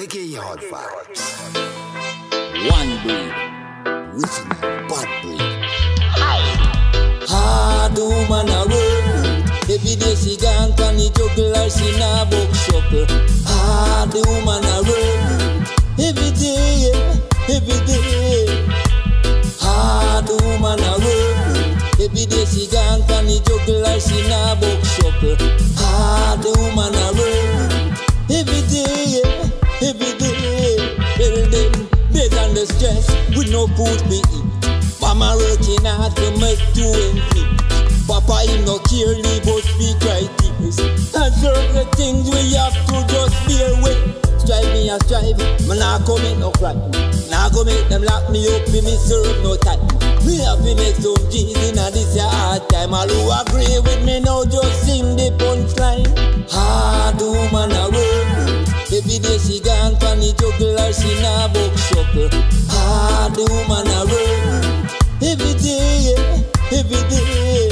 Reggae Yard Vibes. One breed, original bad breed. Hard woman a world. Every day she gone can the juggler, she na book shuffle. Hard woman a world. Every day, every day. Hard woman a world. Every day she gone can the juggler, she na book shuffle. Hard woman a world. Every day, every day. Well then, based on the stress, with no food we eat. Mama working hard to make 2 ends meet. Papa him no care, leave us we cry tears. And certain things we have to just bear with. Strive me a strive, man nah go make no crime. Nah go make them lock me up, me serve no time. We have to make some G's in a this hard time. All who agree with me now just sing the punchline. Hard woman a world. Every day she gone can the juggler, she na book shuffle. Hard woman a world. Every day, every day.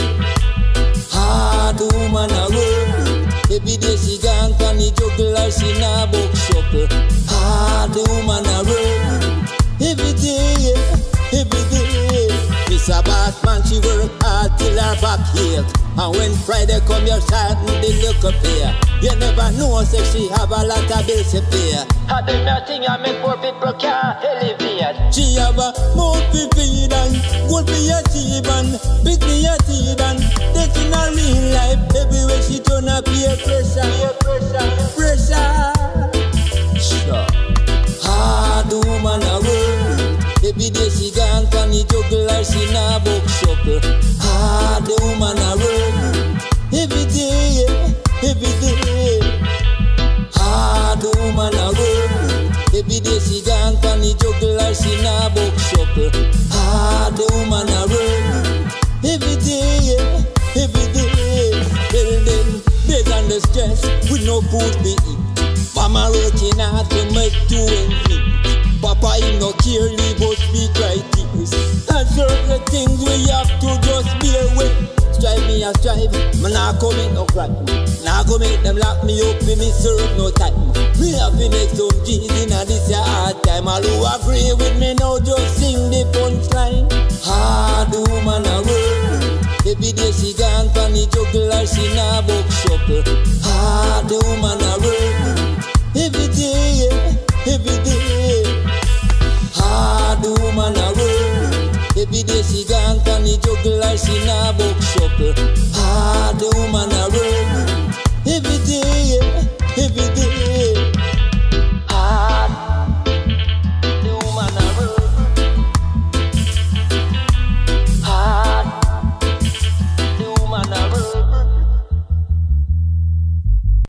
Hard woman a world. Every day she gone can the juggler, she na book shuffle. Hard woman a world. Every day, every day. Miss a boss man, she work hard till her back healed. And when Friday come, you're starting the look up here. You never know, say she have a lot of bills to pay. I do nothing, I make poor people can't elevate. She have a mouth to feed and gold for your teeth and big for your teeth and that's in a real life. Everywhere she turn up, peer pressure, pressure. Sure. Hard woman a world. Every day she gone can the juggler, she na book shuffle. Hard woman a world. Every day, every day. Hard woman a world. Every day she gone can the juggler, she na book shuffle. Hard woman a world. Every day, every day. Well then, based on the stress, with no food we eat. Mama working hard to make 2 ends meet. Papa him no care, leave us we cry tears. And certain things we have to just bear with. Strive me a strive, man nah go make no crime. Nah go make them lock me up, me serve no time. Me have to make some G's in a this hard time. All who agree with me now just sing the punchline. Hard woman a world. Every day she gone can the juggler, she na book shuffle. Hard woman a world. Every day, every day. Hard woman a world. Every day she gone can the juggler, she na book shuffle. Hard woman a world.